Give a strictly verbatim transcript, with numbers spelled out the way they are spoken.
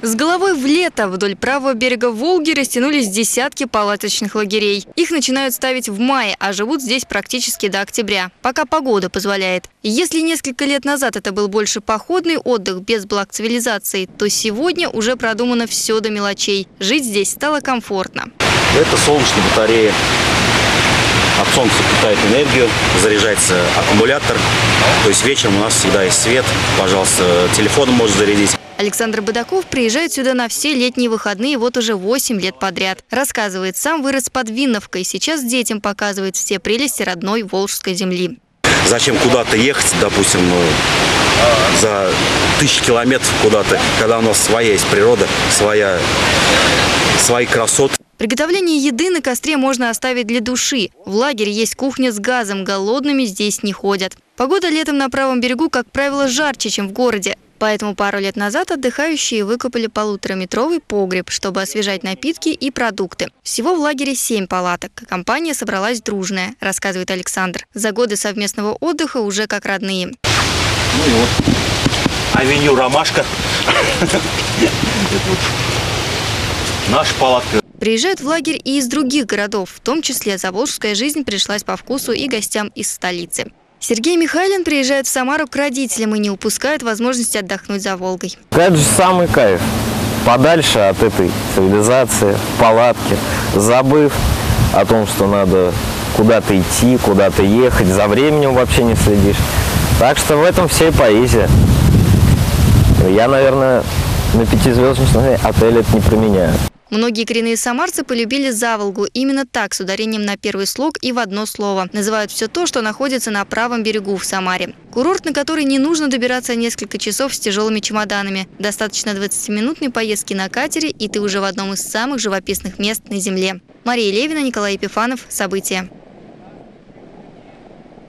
С головой в лето вдоль правого берега Волги растянулись десятки палаточных лагерей. Их начинают ставить в мае, а живут здесь практически до октября, пока погода позволяет. Если несколько лет назад это был больше походный отдых без благ цивилизации, то сегодня уже продумано все до мелочей. Жить здесь стало комфортно. Это солнечная батарея. От солнца питает энергию, заряжается аккумулятор. То есть вечером у нас всегда есть свет. Пожалуйста, телефоном можно зарядить. Александр Бадаков приезжает сюда на все летние выходные вот уже восемь лет подряд. Рассказывает, сам вырос под Винновкой. Сейчас детям показывает все прелести родной волжской земли. Зачем куда-то ехать, допустим, за тысячи километров куда-то, когда у нас своя есть природа, своя, свои красоты. Приготовление еды на костре можно оставить для души. В лагере есть кухня с газом, голодными здесь не ходят. Погода летом на правом берегу, как правило, жарче, чем в городе. Поэтому пару лет назад отдыхающие выкопали полутораметровый погреб, чтобы освежать напитки и продукты. Всего в лагере семь палаток. Компания собралась дружная, рассказывает Александр. За годы совместного отдыха уже как родные. Ну и вот авеню «Ромашка». Наша палатка. Приезжают в лагерь и из других городов, в том числе заволжская жизнь пришлась по вкусу и гостям из столицы. Сергей Михайлин приезжает в Самару к родителям и не упускает возможности отдохнуть за Волгой. Это же самый кайф. Подальше от этой цивилизации, в палатке, забыв о том, что надо куда-то идти, куда-то ехать, за временем вообще не следишь. Так что в этом вся и поэзия. Я, наверное, на пятизвездочном отеле это не применяю. Многие коренные самарцы полюбили Заволгу. Именно так, с ударением на первый слог и в одно слово. Называют все то, что находится на правом берегу в Самаре. Курорт, на который не нужно добираться несколько часов с тяжелыми чемоданами. Достаточно двадцатиминутной поездки на катере, и ты уже в одном из самых живописных мест на земле. Мария Левина, Николай Епифанов. События.